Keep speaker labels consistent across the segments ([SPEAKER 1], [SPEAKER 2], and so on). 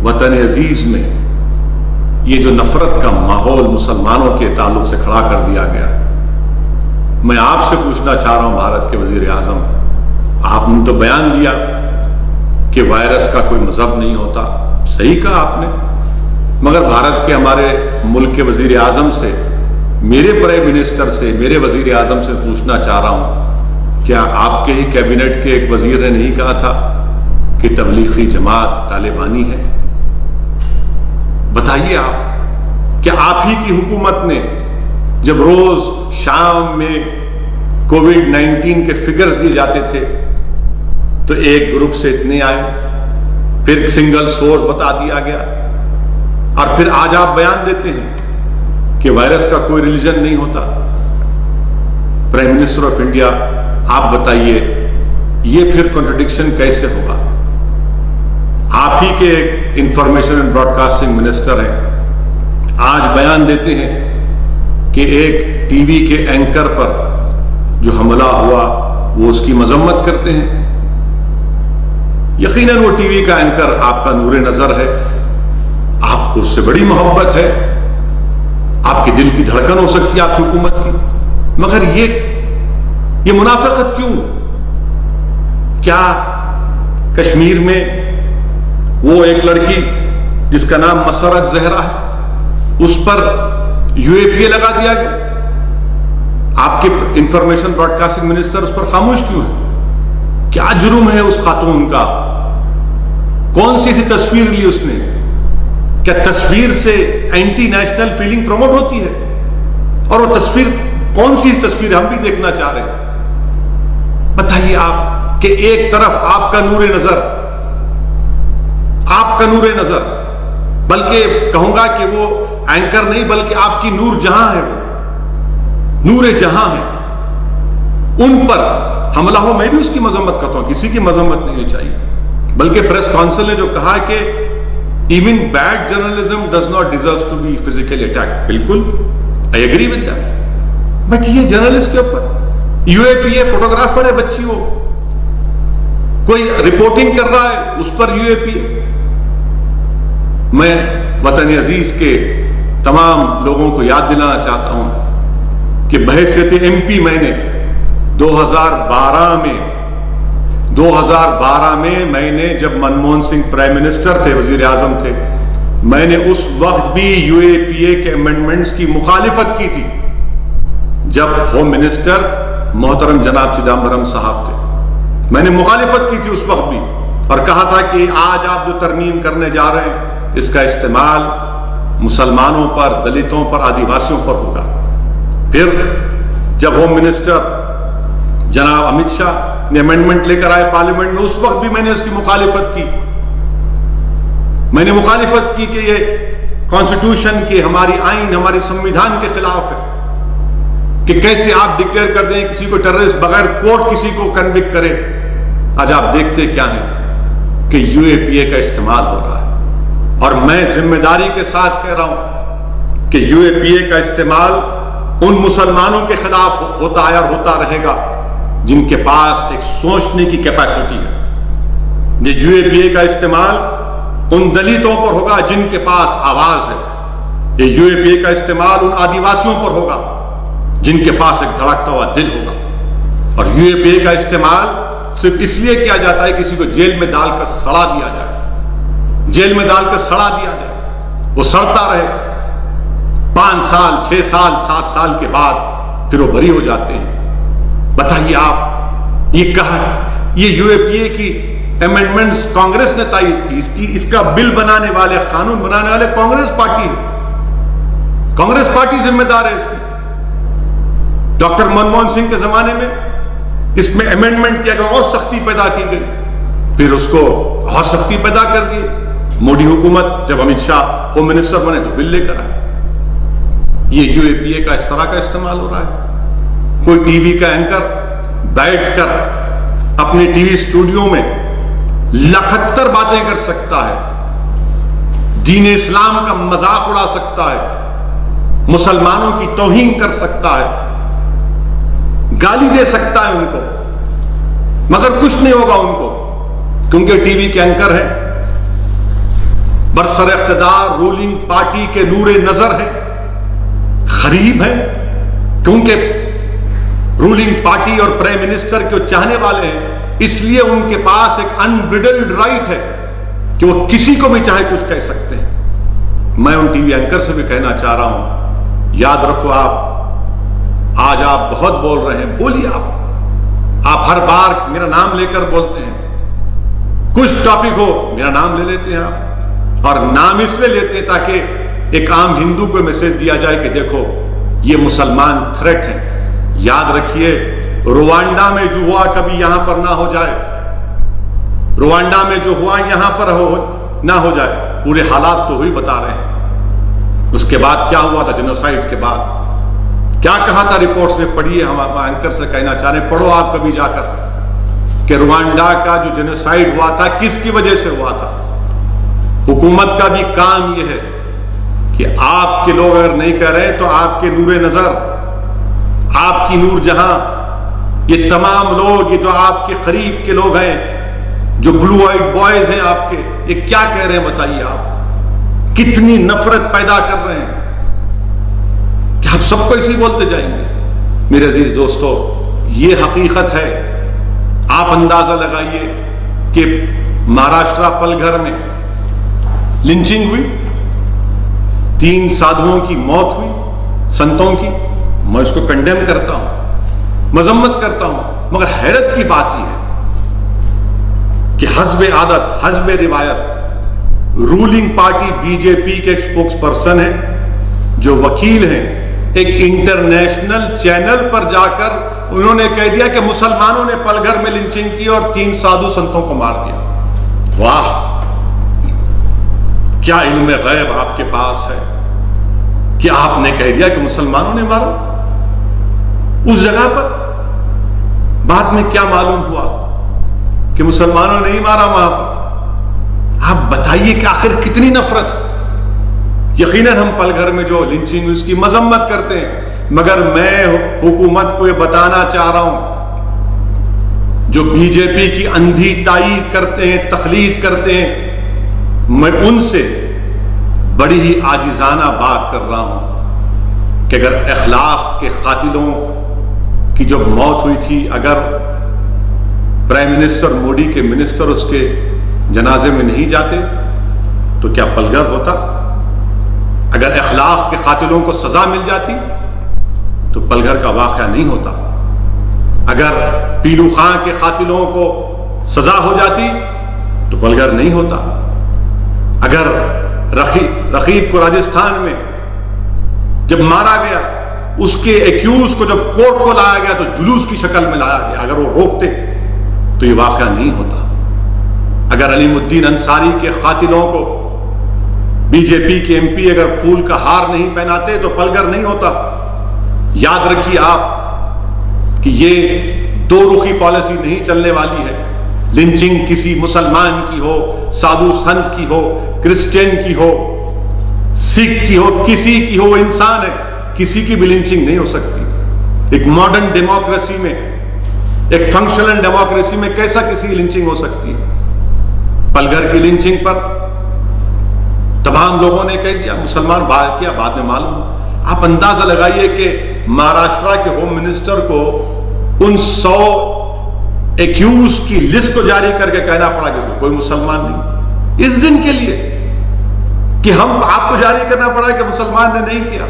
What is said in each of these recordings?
[SPEAKER 1] वतन अजीज में ये जो नफरत का माहौल मुसलमानों के ताल्लुक से खड़ा कर दिया गया, मैं आपसे पूछना चाह रहा हूं भारत के वजीर आजम, आपने तो बयान दिया कि वायरस का कोई मजहब नहीं होता, सही कहा आपने, मगर भारत के हमारे मुल्क के वजीर आजम से, मेरे प्राइम मिनिस्टर से, मेरे वजीर आजम से पूछना चाह रहा हूं, क्या आपके ही कैबिनेट के एक वजीर ने नहीं कहा था कि तबलीगी जमात तालिबानी है? बताइए आप, क्या आप ही की हुकूमत ने जब रोज शाम में कोविड-19 के फिगर्स दिए जाते थे तो एक ग्रुप से इतने आए, फिर सिंगल सोर्स बता दिया गया, और फिर आज आप बयान देते हैं कि वायरस का कोई रिलीजन नहीं होता? प्राइम मिनिस्टर ऑफ इंडिया, आप बताइए ये फिर कॉन्ट्रडिक्शन कैसे होगा? आप ही के इंफॉर्मेशन एंड ब्रॉडकास्टिंग मिनिस्टर हैं, आज बयान देते हैं कि एक टीवी के एंकर पर जो हमला हुआ वो उसकी मजम्मत करते हैं। यकीनन वो टीवी का एंकर आपका नूरे नजर है, आपको उससे बड़ी मोहब्बत है, आपके दिल की धड़कन हो सकती है आपकी हुकूमत की, मगर ये मुनाफिकत क्यों? क्या कश्मीर में वो एक लड़की जिसका नाम मसरत जहरा है, उस पर यूएपीए लगा दिया गया? आपके इंफॉर्मेशन ब्रॉडकास्टिंग मिनिस्टर उस पर खामोश क्यों है? क्या जुर्म है उस खातून का? कौन सी ऐसी तस्वीर ली उसने? क्या तस्वीर से एंटी नेशनल फीलिंग प्रमोट होती है? और वो तस्वीर कौन सी तस्वीर हम भी देखना चाह रहे हैं? बताइए आप कि एक तरफ आपका नूरे नजर, बल्कि कहूंगा कि वो एंकर नहीं बल्कि आपकी नूर जहां है, वो नूरे जहां है, उन पर हमला हो, मैं भी उसकी मजम्मत करता हूं, किसी की मजम्मत नहीं चाहिए, बल्कि प्रेस काउंसिल ने जो कहा कि even bad journalism does not deserve to be physically attacked, बिल्कुल I agree with that, but ये जर्नलिस्ट के ऊपर यूएपीए, फोटोग्राफर है बच्ची, वो कोई रिपोर्टिंग कर रहा है उस पर यूएपीए। मैं वतन अजीज के तमाम लोगों को याद दिलाना चाहता हूं कि बहैसियत एमपी मैंने 2012 में मैंने जब मनमोहन सिंह प्राइम मिनिस्टर थे, वजीर आजम थे, मैंने उस वक्त भी यूएपीए के अमेंडमेंट्स की मुखालिफत की थी, जब होम मिनिस्टर मोहतरम जनाब चिदम्बरम साहब थे। मैंने मुखालिफत की थी उस वक्त भी और कहा था कि आज आप जो तरमीम करने जा रहे हैं इसका इस्तेमाल मुसलमानों पर, दलितों पर, आदिवासियों पर होगा। फिर जब होम मिनिस्टर जनाब अमित शाह ने अमेंडमेंट लेकर आए पार्लियामेंट में, उस वक्त भी मैंने उसकी मुखालिफत की। मैंने मुखालिफत की कि ये कॉन्स्टिट्यूशन की, हमारी आइन, हमारे संविधान के खिलाफ है कि कैसे आप डिक्लेयर कर दें किसी को टेररिस्ट बगैर कोर्ट किसी को कन्विक्ट करे। आज आप देखते क्या है कि यूएपीए का इस्तेमाल हो रहा है, और मैं जिम्मेदारी के साथ कह रहा हूं कि यूएपीए का इस्तेमाल उन मुसलमानों के खिलाफ होता है और होता रहेगा जिनके पास एक सोचने की कैपेसिटी है। ये यूएपीए का इस्तेमाल उन दलितों पर होगा जिनके पास आवाज है। ये यूएपीए का इस्तेमाल उन आदिवासियों पर होगा जिनके पास एक धड़कता हुआ दिल होगा। और यूएपीए का इस्तेमाल सिर्फ इसलिए किया जाता है किसी को जेल में डालकर सड़ा दिया जाए, जेल में डालकर सड़ा दिया जाए, वो सड़ता रहे, 5 साल, 6 साल, 7 साल के बाद फिर वो बरी हो जाते हैं। बताइए आप, ये कहा, ये यूएपीए की अमेंडमेंट्स कांग्रेस ने तायद की, इसका बिल बनाने वाले, कानून बनाने वाले कांग्रेस पार्टी है। कांग्रेस पार्टी जिम्मेदार है इसकी। डॉक्टर मनमोहन सिंह के जमाने में इसमें अमेंडमेंट किया गया और सख्ती पैदा की गई, फिर उसको और सख्ती पैदा कर दी। मोदी हुकूमत जब अमित शाह होम मिनिस्टर बने तो बिल लेकर आए। ये यूएपीए का इस तरह का इस्तेमाल हो रहा है। कोई टीवी का एंकर बैठकर अपने टीवी स्टूडियो में 71 बातें कर सकता है, दीन इस्लाम का मजाक उड़ा सकता है, मुसलमानों की तौहीन कर सकता है, गाली दे सकता है उनको, मगर कुछ नहीं होगा उनको, क्योंकि टीवी के एंकर है। برسر اقتدار رولنگ پارٹی کے نور نظر ہیں، غریب ہیں، کیونکہ رولنگ پارٹی اور پرائم منسٹر کے چاہنے والے ہیں، اس لیے ان کے پاس ایک انبریڈلڈ رائٹ ہے کہ وہ کسی کو بھی چاہے کچھ کہہ سکتے ہیں۔ میں ان ٹی وی اینکر سے بھی کہنا چاہ رہا ہوں، یاد رکھو آج آپ بہت بول رہے ہیں، بولیے آپ ہر بار میرا نام لے کر بولتے ہیں، کچھ ٹاپک ہو میرا نام لے لیتے ہیں آپ، اور نام اس لیے لیتے ہیں تاکہ ایک عام ہندو کو میسج دیا جائے کہ دیکھو یہ مسلمان تھریٹ ہیں۔ یاد رکھیے روانڈا میں جو ہوا کبھی یہاں پر نہ ہو جائے، روانڈا میں جو ہوا یہاں پر نہ ہو جائے، پورے حالات تو ہوئی بتا رہے ہیں۔ اس کے بعد کیا ہوا تھا جینوسائیڈ کے بعد، کیا کہا تھا رپورٹس میں، پڑھیے، ہم اینکر سے کہنا چاہ رہے ہیں پڑھو آپ کبھی جا کر کہ روانڈا کا جو جینوسائیڈ ہوا تھا کس کی وجہ سے ہوا تھا۔ حکومت کا بھی کام یہ ہے کہ آپ کے لوگ اگر نہیں کہہ رہے تو آپ کے نور نظر، آپ کی نور جہاں، یہ تمام لوگ، یہ جو آپ کے قریب کے لوگ ہیں، جو بلو آئیڈ بوائز ہیں آپ کے، یہ کیا کہہ رہے ہیں بتائیے، آپ کتنی نفرت پیدا کر رہے ہیں کہ آپ سب کو اسی بولتے جائیں گے۔ میرے عزیز دوستو، یہ حقیقت ہے۔ آپ اندازہ لگائیے کہ مہاراشٹرا پلگھر میں لنچنگ ہوئی، 3 سادھوؤں کی موت ہوئی، سنتوں کی۔ میں اس کو کنڈیم کرتا ہوں، مذمت کرتا ہوں، مگر حیرت کی بات یہ ہے کہ حسب عادت، حسب روایت، ruling party B J P کے ایک اسپوکس پرسن ہیں جو وکیل ہیں، ایک انٹرنیشنل چینل پر جا کر انہوں نے کہہ دیا کہ مسلمانوں نے پلگھر میں لنچنگ کی اور 3 سادھو سنتوں کو مار دیا۔ واہ، کیا علم غیب آپ کے پاس ہے کہ آپ نے کہہ دیا کہ مسلمانوں نے مارا اس جگہ پر۔ بعد میں کیا معلوم ہوا کہ مسلمانوں نے نہیں مارا وہاں پر۔ آپ بتائیے کہ آخر کتنی نفرت ہے۔ یقیناً ہم پلگھر میں جو لنچنگ اس کی مذمت کرتے ہیں، مگر میں حکومت کو یہ بتانا چاہ رہا ہوں، جو بی جے پی کی اندھی تائید کرتے ہیں، تقلید کرتے ہیں، میں ان سے بڑی ہی عاجزانہ بات کر رہا ہوں کہ اگر اخلاق کے قاتلوں کی جو موت ہوئی تھی، اگر پرائم منسٹر مودی کے منسٹر اس کے جنازے میں نہیں جاتے تو کیا پلگھر ہوتا؟ اگر اخلاق کے قاتلوں کو سزا مل جاتی تو پلگھر کا واقعہ نہیں ہوتا۔ اگر پیلو خان کے قاتلوں کو سزا ہو جاتی تو پلگھر نہیں ہوتا۔ اگر رقیب کو راجستھان میں جب مارا گیا، اس کے ایکیوز کو جب کورٹ کو لایا گیا تو جلوس کی شکل میں لایا گیا، اگر وہ روکتے تو یہ واقعہ نہیں ہوتا۔ اگر علیم الدین انصاری کے قاتلوں کو بی جے پی کے ایم پی اگر پھول کا ہار نہیں پہناتے تو پلگھر نہیں ہوتا۔ یاد رکھیے آپ کہ یہ 2 رخی پالیسی نہیں چلنے والی ہے۔ لنچنگ کسی مسلمان کی ہو، سادھو سنت کی ہو، کرسچین کی ہو، سکھ کی ہو، کسی کی ہو، وہ انسان ہے، کسی کی بھی لنچنگ نہیں ہو سکتی۔ ایک ماڈرن ڈیموکریسی میں، ایک فنکشنل ڈیموکریسی میں کیسا کسی کی لنچنگ ہو سکتی ہے؟ پلگھر کی لنچنگ پر تمام لوگوں نے کہہ دیا مسلمان بات کیا، بعد میں معلوم۔ آپ اندازہ لگائیے کہ مہاراشٹرا کے ہوم منسٹر کو ان 100 ایکیوز کی لسٹ کو جاری کر کے کہنا پڑا کہ اس میں کوئی مسلمان نہیں، اس دن کے لیے کہ ہم آپ کو جاری کرنا پڑا کہ مسلمان نے نہیں کیا۔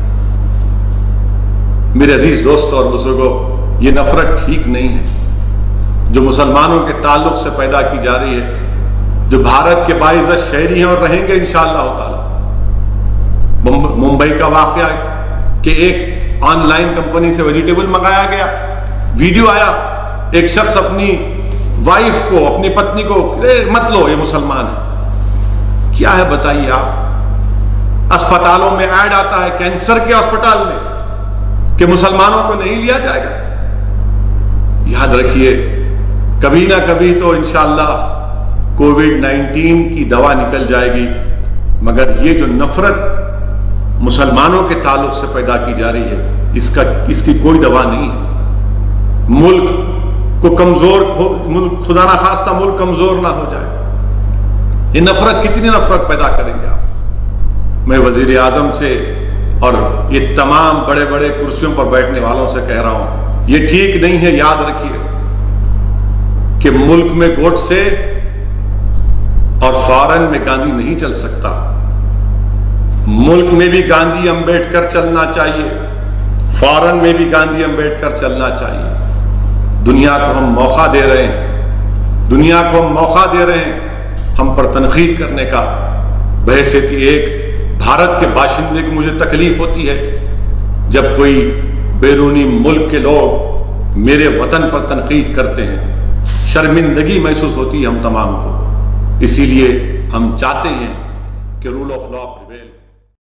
[SPEAKER 1] میرے عزیز دوستوں اور بزرگوں، یہ نفرت ٹھیک نہیں ہے جو مسلمانوں کے تعلق سے پیدا کی جا رہی ہے، جو بھارت کے باعزت شہری ہیں اور رہیں گے انشاءاللہ تعالی۔ ممبئی کا واقعہ ہے کہ ایک آن لائن کمپنی سے ویجیٹیبل منگایا گیا، ویڈیو آیا، ایک شخص اپنی وائف کو، اپنی پتنی کو مت لو یہ مسلمان ہے۔ کیا ہے بتائیے آپ؟ اسپتالوں میں ایڈ آتا ہے، کینسر کے ہسپتال میں، کہ مسلمانوں کو نہیں لیا جائے گا۔ یاد رکھیے کبھی نہ کبھی تو انشاءاللہ کووڈ-19 کی دوا نکل جائے گی، مگر یہ جو نفرت مسلمانوں کے تعلق سے پیدا کی جا رہی ہے، اس کی کوئی دوا نہیں ہے۔ ملک کو کمزور، خدا نہ خواستہ ملک کمزور نہ ہو جائے، یہ نفرت کتنی نفرت پیدا کریں گے آپ؟ میں وزیر اعظم سے اور یہ تمام بڑے بڑے کرسیوں پر بیٹھنے والوں سے کہہ رہا ہوں، یہ ٹھیک نہیں ہے. یاد رکھیے کہ ملک میں گوڈ سے اور فارن میں گاندھی نہیں چل سکتا. ملک میں بھی گاندھی امبیڈکر چلنا چاہیے، فارن میں بھی گاندھی امبیڈکر چلنا چاہیے. دنیا کو ہم موقع دے رہے ہیں، دنیا کو ہم موقع دے رہے ہیں ہم پر تنقید کرنے کا. بحیثیت ایک بھارت کے باشندے کو مجھے تکلیف ہوتی ہے جب کوئی بیرونی ملک کے لوگ میرے وطن پر تنقید کرتے ہیں. شرمندگی محسوس ہوتی ہے ہم تمام کو. اسی لیے ہم چاہتے ہیں کہ رول آف لا پریویل.